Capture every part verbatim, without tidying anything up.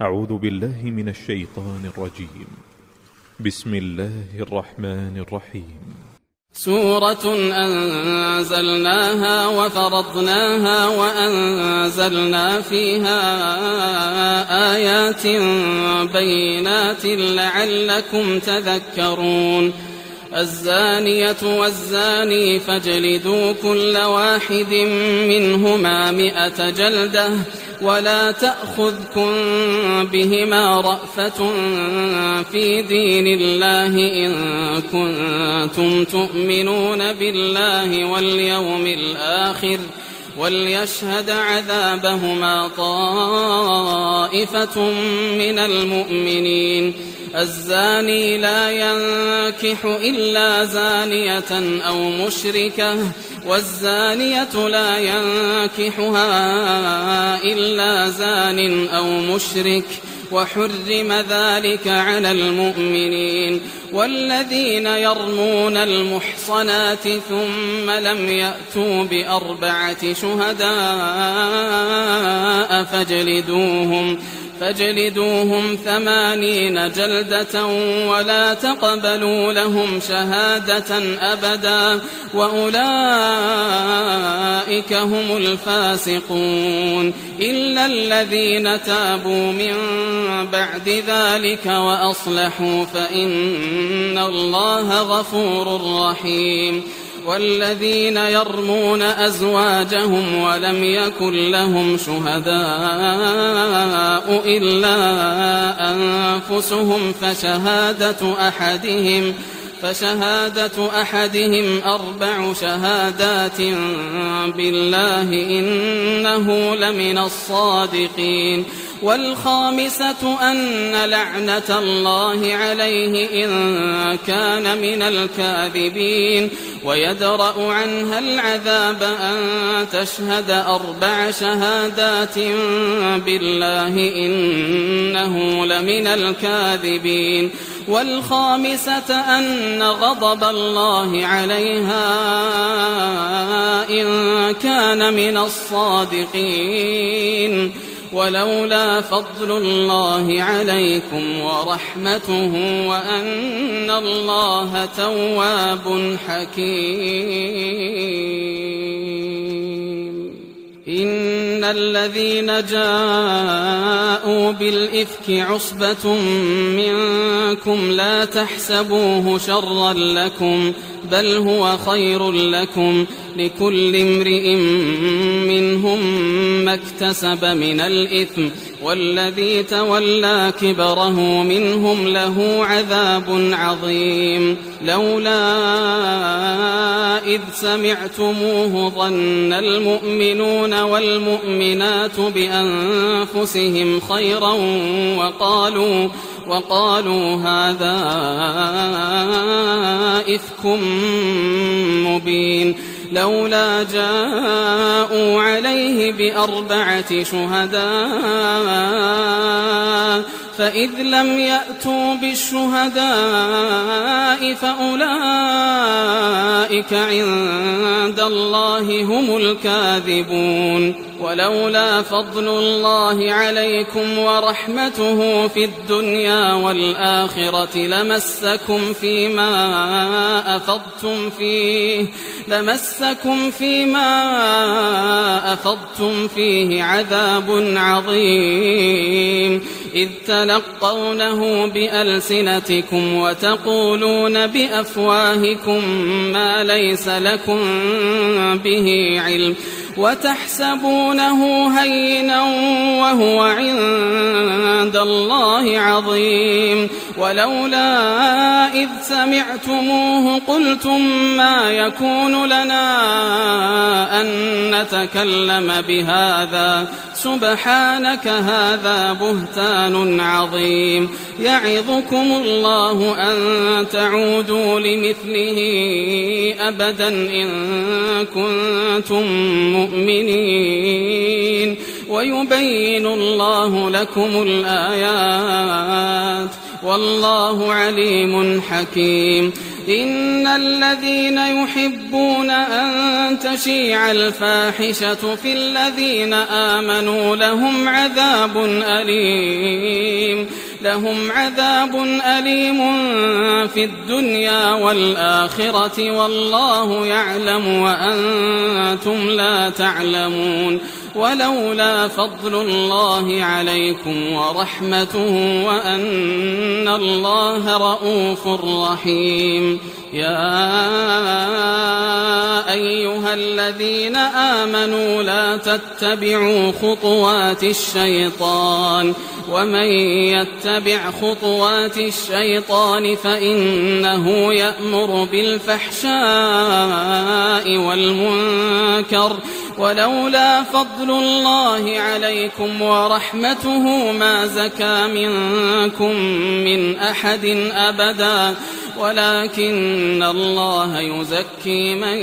أعوذ بالله من الشيطان الرجيم. بسم الله الرحمن الرحيم. سورة أنزلناها وفرضناها وأنزلنا فيها آيات بينات لعلكم تذكرون. الزانية والزاني فاجلدوا كل واحد منهما مئة جلدة ولا تأخذكم بهما رأفة في دين الله إن كنتم تؤمنون بالله واليوم الآخر وليشهد عذابهما طائفة من المؤمنين. الزاني لا ينكح إلا زانية أو مشركة والزانية لا ينكحها إلا زان أو مشرك وحرم ذلك على المؤمنين. والذين يرمون المحصنات ثم لم يأتوا بأربعة شهداء فاجلدوهم فاجلدوهم ثمانين جلدة ولا تقبلوا لهم شهادة أبدا وأولئك هم الفاسقون إلا الذين تابوا من بعد ذلك وأصلحوا فإن الله غفور رحيم. والذين يرمون أزواجهم ولم يكن لهم شهداء إلا أنفسهم فشهادة أحدهم فشهادة أحدهم أربع شهادات بالله إنه لمن الصادقين. والخامسة أن لعنة الله عليه إن كان من الكاذبين ويدرأ عنها العذاب أن تشهد أربع شهادات بالله إنه لمن الكاذبين. والخامسة أن غضب الله عليها إن كان من الصادقين. ولولا فضل الله عليكم ورحمته وأن الله تواب حكيم. إن الذين جاءوا بالإفك عصبة منكم لا تحسبوه شرا لكم بل هو خير لكم لكل امرئ منهم ما اكتسب من الإثم والذي تولى كبره منهم له عذاب عظيم. لولا إذ سمعتموه ظن المؤمنون والمؤمنات بأنفسهم خيرا وقالوا وقالوا هذا إفك مبين. لولا جاءوا عليه بأربعة شهداء فإذ لم يأتوا بالشهداء فأولئك عند الله هم الكاذبون. ولولا فضل الله عليكم ورحمته في الدنيا والآخرة لمسكم فيما أفضتم فيه لمسكم فيما أفضتم فيه عذاب عظيم إذ تلقونه بألسنتكم وتقولون بأفواهكم ما ليس لكم به علم وتحسبونه هينا وهو عند الله عظيم. ولولا إذ سمعتموه قلتم ما يكون لنا أن نتكلم بهذا سبحانك هذا بهتان عظيم. يعظكم الله أن تعودوا لمثله أبدا إن كنتم مؤمنين. ويبين الله لكم الآيات والله عليم حكيم. إن الذين يحبون أن تشيع الفاحشة في الذين آمنوا لهم عذاب أليم لهم عذاب أليم في الدنيا والآخرة والله يعلم وأنتم لا تعلمون. ولولا فضل الله عليكم ورحمته وأن الله رؤوف رحيم. يا أيها الذين آمنوا لا تتبعوا خطوات الشيطان ومن يتبع خطوات الشيطان فإنه يأمر بالفحشاء والمنكر. ولولا فضل الله عليكم ورحمته ما زكى منكم من أحد أبدا ولكن الله يزكي من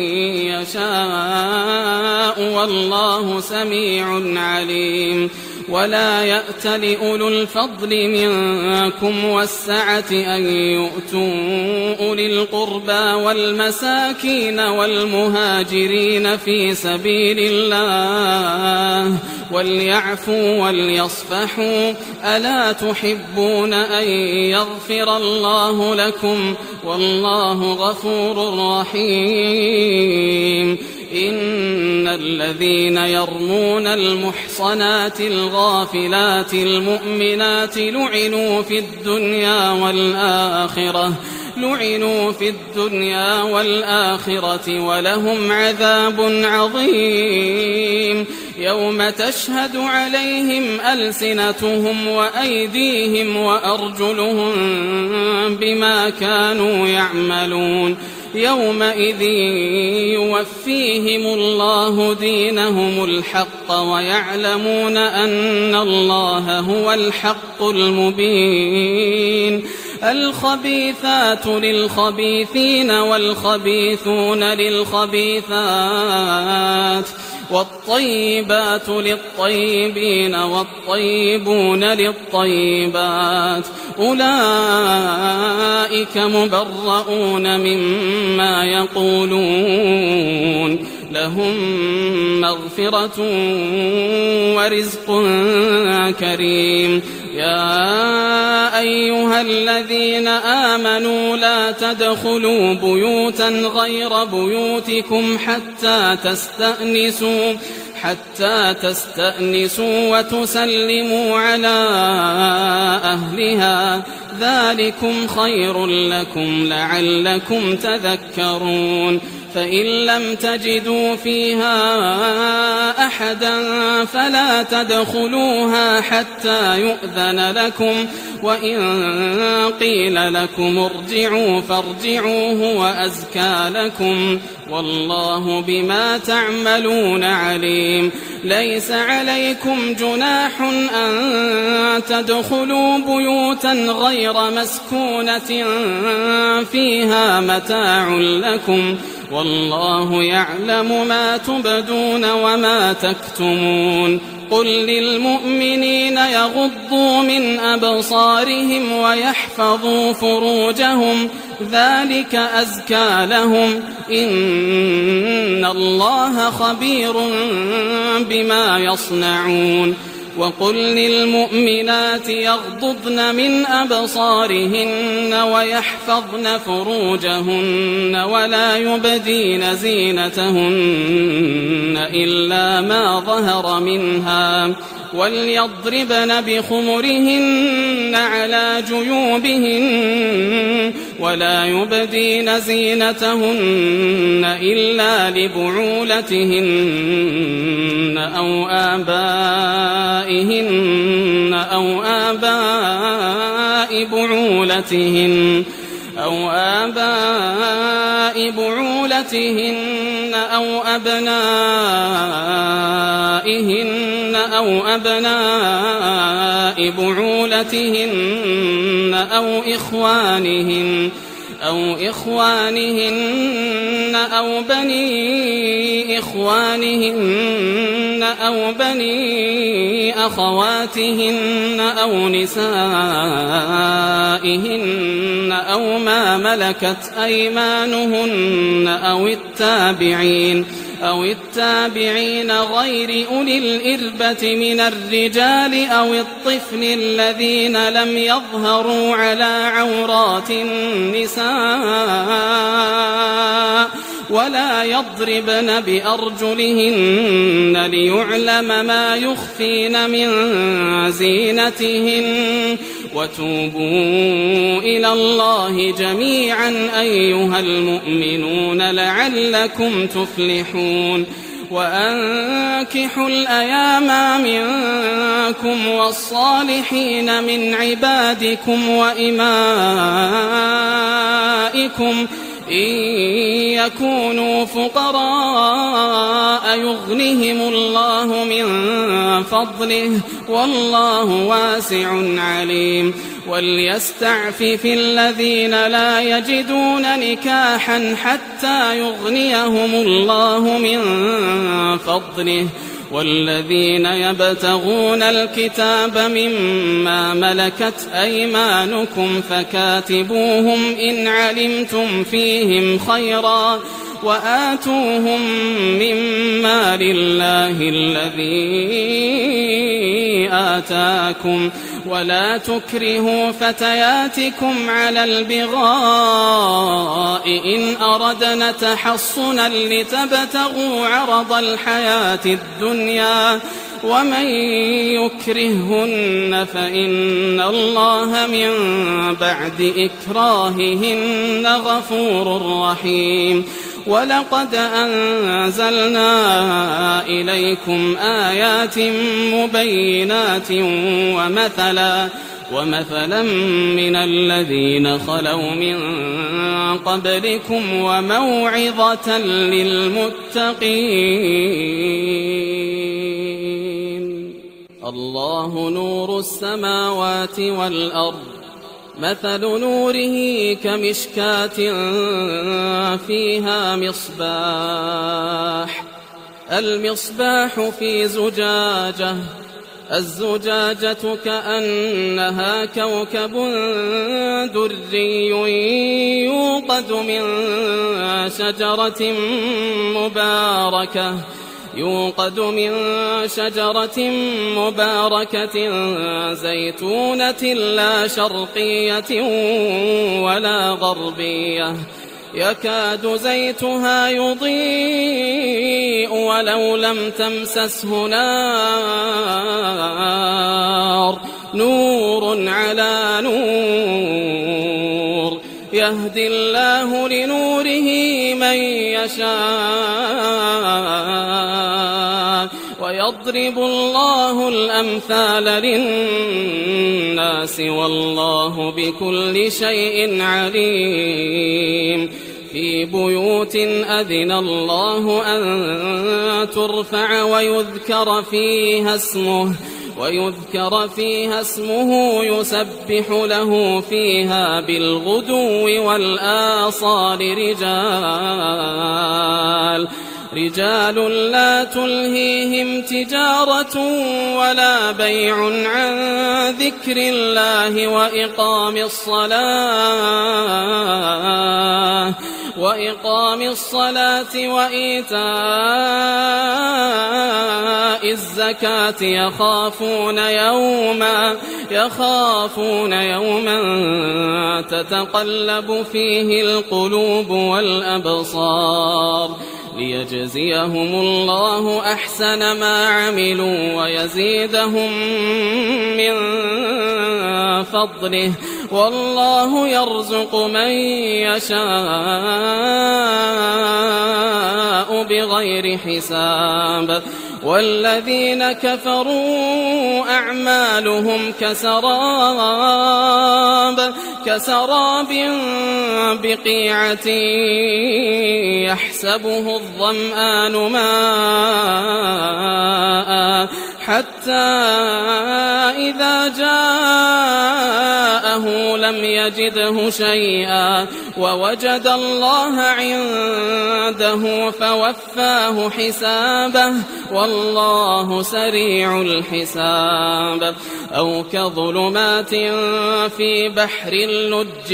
يشاء والله سميع عليم. ولا يأتل أولو الفضل منكم والسعة أن يؤتوا أولي القربى والمساكين والمهاجرين في سبيل الله وليعفوا وليصفحوا. ألا تحبون أن يغفر الله لكم والله غفور رحيم. إن الذين يرمون المحصنات الغافلات المؤمنات لعنوا في الدنيا والآخرة لعنوا في الدنيا والآخرة ولهم عذاب عظيم. يوم تشهد عليهم ألسنتهم وأيديهم وأرجلهم بما كانوا يعملون. يومئذ يوفيهم الله دينهم الحق ويعلمون أن الله هو الحق المبين. الخبيثات للخبيثين والخبيثون للخبيثات والطيبات للطيبين والطيبون للطيبات أولئك مبرؤون مما يقولون لهم مغفرة ورزق كريم. يا أيها الذين آمنوا لا تدخلوا بيوتا غير بيوتكم حتى تستأنسوا حتى تستأنسوا وتسلموا على أهلها ذلكم خير لكم لعلكم تذكرون. فإن لم تجدوا فيها أحدا فلا تدخلوها حتى يؤذن لكم وإن قيل لكم ارجعوا فارجعوا هو أزكى لكم والله بما تعملون عليم. ليس عليكم جناح أن تدخلوا بيوتا غير مسكونة فيها متاع لكم والله يعلم ما تبدون وما تكتمون. قل للمؤمنين يغضوا من أبصارهم ويحفظوا فروجهم ذلك أزكى لهم إن الله خبير بما يصنعون. وقل للمؤمنات يغضضن من أبصارهن ويحفظن فروجهن ولا يبدين زينتهن إلا ما ظهر منها وليضربن بخمرهن على جيوبهن ولا يبدين زينتهن إلا لبعولتهن أو آبائهن أو آباء بعولتهن أو آباء بعولتهن أو أبنائهن أو أبناء بعولتهن أو إخوانهن أو إخوانهن أو بني إخوانهن أو بني أخواتهن أو نسائهن أو ما ملكت أيمانهن أو التابعين أو التابعين غير أولي الإربة من الرجال أو الطفل الذين لم يظهروا على عورات النساء ولا يضربن بأرجلهن ليعلم ما يخفين من زينتهن وتوبوا إلى الله جميعا أيها المؤمنون لعلكم تفلحون وأنكحوا الأيام منكم والصالحين من عبادكم وإمائكم إن يكونوا فقراء يغنهم الله من فضله والله واسع عليم وليستعفف الذين لا يجدون نكاحا حتى يغنيهم الله من فضله والذين يبتغون الكتاب مما ملكت أيمانكم فكاتبوهم إن علمتم فيهم خيرا وآتوهم مما لله الذي آتاكم ولا تكرهوا فتياتكم على البغاء إن أردنا تحصنا لتبتغوا عرض الحياة الدنيا ومن يكرههن فإن الله من بعد إكراههن غفور رحيم ولقد أنزلنا إليكم آيات مبينات ومثلا ومثلا من الذين خلوا من قبلكم وموعظة للمتقين الله نور السماوات والأرض مثل نوره كمشكاة فيها مصباح المصباح في زجاجة الزجاجة كأنها كوكب دري يوقد من شجرة مباركة يوقد من شجرة مباركة زيتونة لا شرقية ولا غربية يكاد زيتها يضيء ولو لم تمسسه نار نور على نور يهدي الله لنوره من يشاء ويضرب الله الأمثال للناس والله بكل شيء عليم في بيوت أذن الله أن ترفع ويذكر فيها اسمه ويذكر فيها اسمه يسبح له فيها بالغدو والآصال رجال رجال لا تلهيهم تجارة ولا بيع عن ذكر الله وإقام الصلاة وإقام الصلاة وإيتاء الزكاة يخافون يوما يخافون يوما تتقلب فيه القلوب والأبصار ليجزيهم الله أحسن ما عملوا ويزيدهم من فضله والله يرزق من يشاء بغير حساب والذين كفروا أعمالهم كسراب كسراب بقيعة يحسبه الظمآن ماء حتى إذا جاءه لم يجده شيئا ووجد الله عنده فوفاه حسابه والله سريع الحساب. أو كظلمات في بحر اللج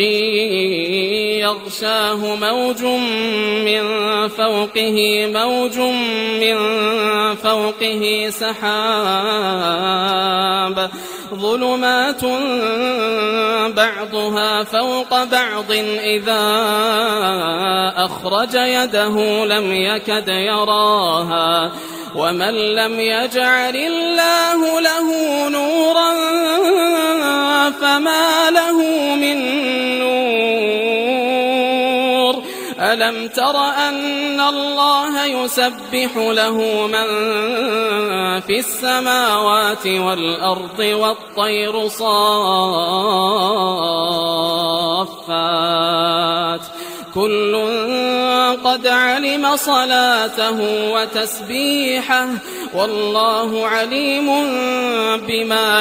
يغشاه موج من فوقه موج من فوقه سحاب ظلمات بعضها فوق بعض إذا أخرج يده لم يكد يراها ومن لم يجعل الله له نورا فما له من نور. ألم تر أن الله يسبح له من في السماوات والأرض والطير صافات كل قد علم صلاته وتسبيحه والله عليم بما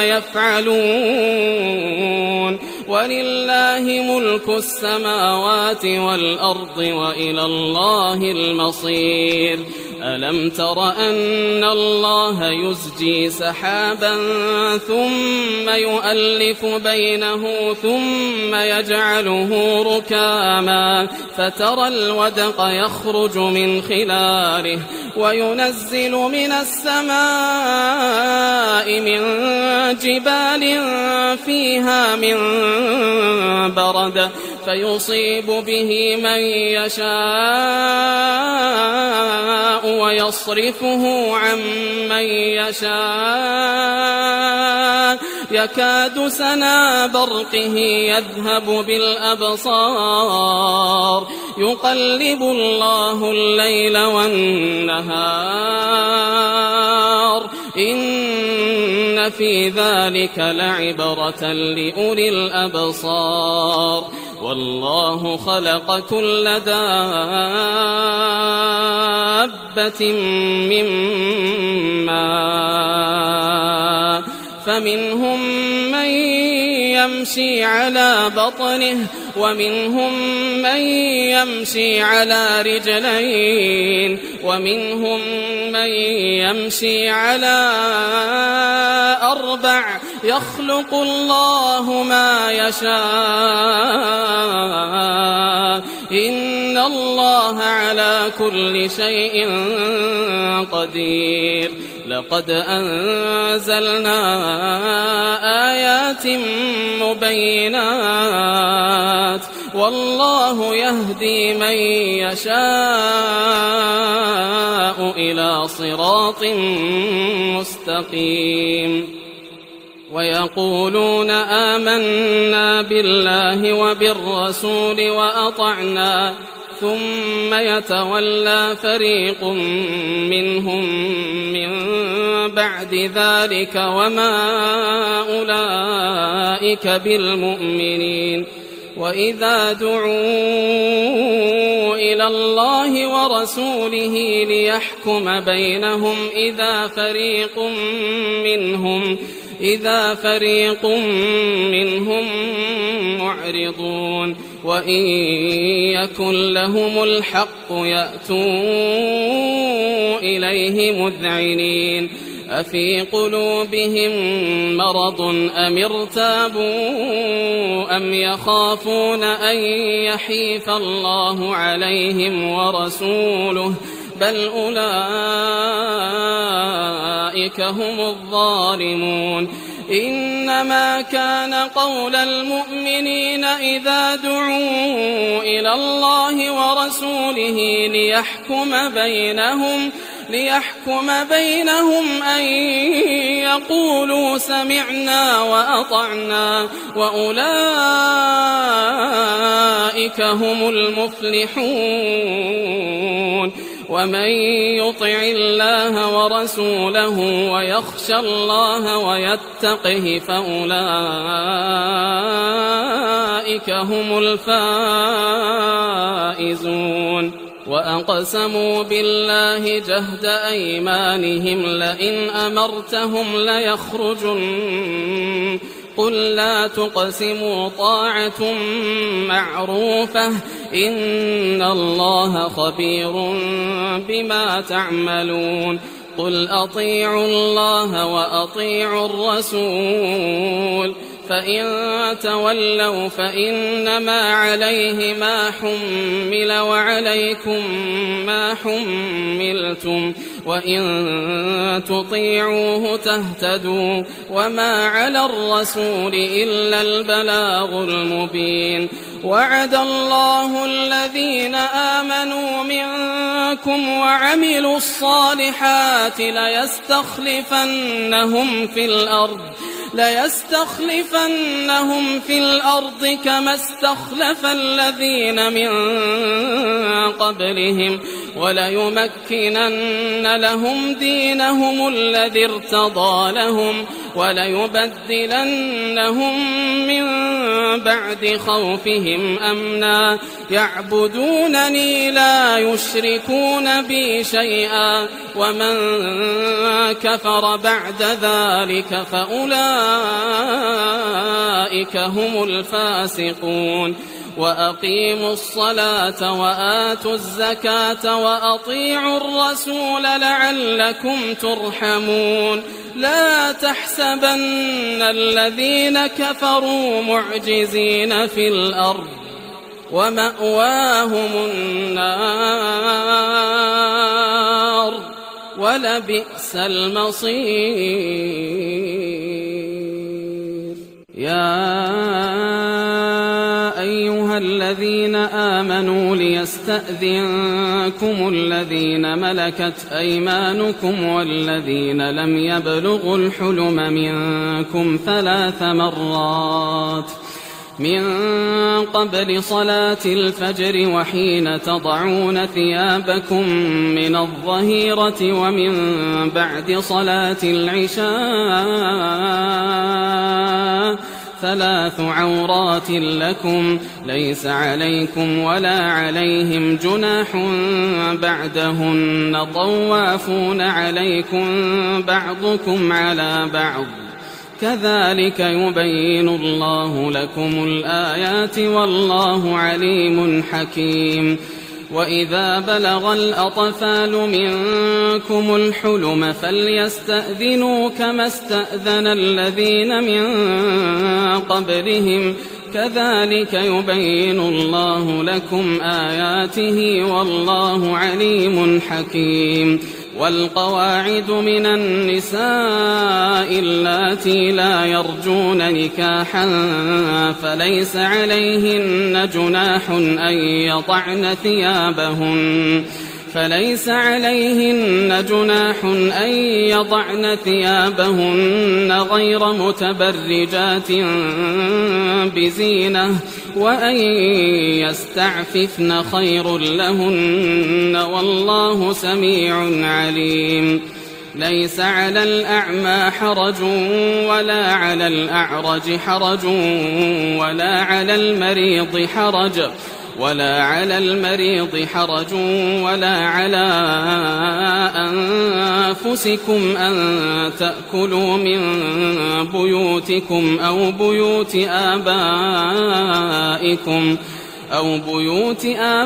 يفعلون. ولله ملك السماوات والأرض وإلى الله المصير. ألم تر أن الله يزجي سحابا ثم يؤلف بينه ثم يجعله ركاما فترى الودق يخرج من خلاله وينزل من السماء من جبال فيها من برد فيصيب به من يشاء ويصرفه عن من يشاء يكاد سنا برقه يذهب بالأبصار يقلب الله الليل والنهار إن في ذلك لعبرة لأولي الأبصار. والله خلق كل دابة من ماء فمنهم من يمشي على بطنه ومنهم من يمشي على رجلين ومنهم من يمشي على أربع يخلق الله ما يشاء إن الله على كل شيء قدير. لقد أنزلنا آيات مبينات والله يهدي من يشاء إلى صراط مستقيم. ويقولون آمنا بالله وبالرسول وأطعنا ثم يتولى فريق منهم من بعد ذلك وما أولئك بالمؤمنين. وإذا دعوا إلى الله ورسوله ليحكم بينهم إذا فريق منهم إذا فريق منهم معرضون وإن يكن لهم الحق يأتوا إليه مذعنين. أفي قلوبهم مرض أم ارتابوا أم يخافون أن يحيف الله عليهم ورسوله بل أولئك هم الظالمون. إنما كان قول المؤمنين إذا دعوا إلى الله ورسوله ليحكم بينهم ليحكم بينهم أن يقولوا سمعنا وأطعنا وأولئك هم المفلحون. ومن يطع الله ورسوله ويخشى الله ويتقه فأولئك أولئك هم الفائزون. وأقسموا بالله جهد أيمانهم لئن أمرتهم ليخرجن قل لا تقسموا طاعة معروفة إن الله خبير بما تعملون. قل أطيعوا الله وأطيعوا الرسول فإن تولوا فإنما عليه ما حمل وعليكم ما حملتم وإن تطيعوه تهتدوا وما على الرسول إلا البلاغ المبين. وعد الله الذين آمنوا منكم وعملوا الصالحات ليستخلفنهم في الأرض ليستخلفنهم في الأرض كما استخلف الذين من قبلهم وليمكنن لهم دينهم الذي ارتضى لهم وليبدلنهم من بعد خوفهم أمنا يعبدونني لا يشركون بي شيئا ومن كفر بعد ذلك فأولئك هم الفاسقون. وأقيموا الصلاة وآتوا الزكاة وأطيعوا الرسول لعلكم ترحمون. لا تحسبن الذين كفروا معجزين في الأرض ومأواهم النار ولبئس المصير. يا أيها الذين آمنوا ليستأذنكم الذين ملكت أيمانكم والذين لم يبلغوا الحلم منكم ثلاث مرات من قبل صلاة الفجر وحين تضعون ثيابكم من الظهيرة ومن بعد صلاة العشاء ثلاث عورات لكم ليس عليكم ولا عليهم جناح بعدهن طوافون عليكم بعضكم على بعض كذلك يبين الله لكم الآيات والله عليم حكيم. وإذا بلغ الأطفال منكم الحلم فليستأذنوا كما استأذن الذين من قبلهم كذلك يبين الله لكم آياته والله عليم حكيم. والقواعد من النساء اللاتي لا يرجون نكاحا فليس عليهن جناح أن يضعن ثيابهن فليس عليهن جناح أن يضعن ثيابهن غير متبرجات بزينة وأن يستعففن خير لهن والله سميع عليم. ليس على الأعمى حرج ولا على الأعرج حرج ولا على المريض حرج ولا على المريض حرج ولا على أنفسكم أن تأكلوا من بيوتكم أو بيوت آبائكم أو بيوت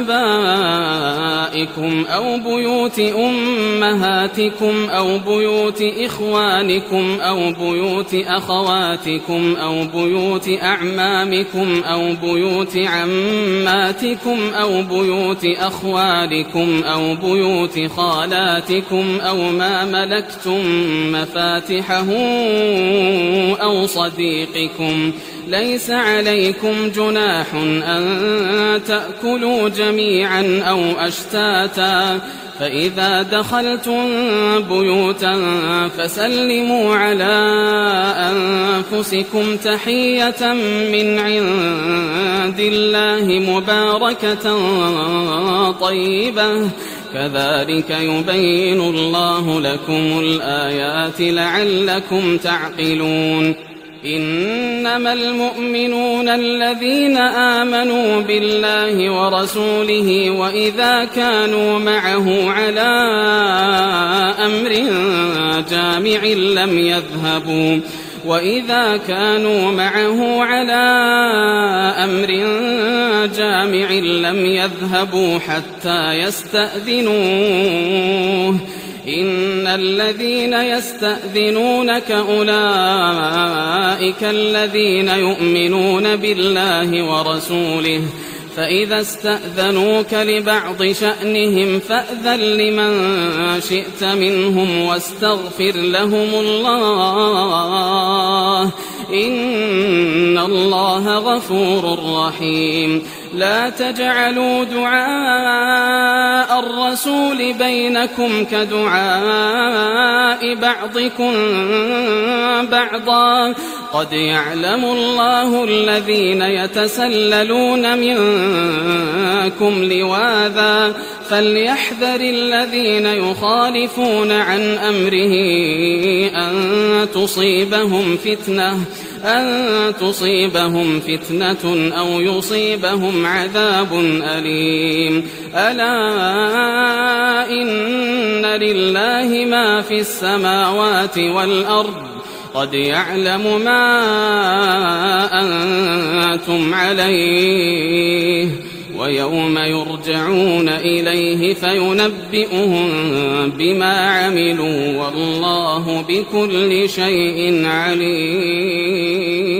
آبائكم أو بيوت أمهاتكم أو بيوت إخوانكم أو بيوت أخواتكم أو بيوت أعمامكم أو بيوت عماتكم أو بيوت أخوالكم أو بيوت خالاتكم أو ما ملكتم مفاتحه أو صديقكم. ليس عليكم جناح أن تأكلوا جميعا أو أشتاتا فإذا دخلتم بيوتا فسلموا على أنفسكم تحية من عند الله مباركة طيبة كذلك يبين الله لكم الآيات لعلكم تعقلون. إنما المؤمنون الذين آمنوا بالله ورسوله وإذا كانوا معه على أمر جامع لم يذهبوا وإذا كانوا معه على أمر جامع لم يذهبوا حتى يستأذنوه إن الذين يستأذنونك أولئك الذين يؤمنون بالله ورسوله فإذا استأذنوك لبعض شأنهم فأذن لمن شئت منهم واستغفر لهم الله إن الله غفور رحيم لا تجعلوا دعاء الرسول بينكم كدعاء بعضكم بعضا قد يعلم الله الذين يتسللون منكم لواذا فليحذر الذين يخالفون عن أمره أن تصيبهم فتنة أن تصيبهم فتنة أو يصيبهم عذاب أليم ألا إن لله ما في السماوات والأرض قد يعلم ما أنتم عليه ويوم يرجعون إليه فينبئهم بما عملوا والله بكل شيء عليم.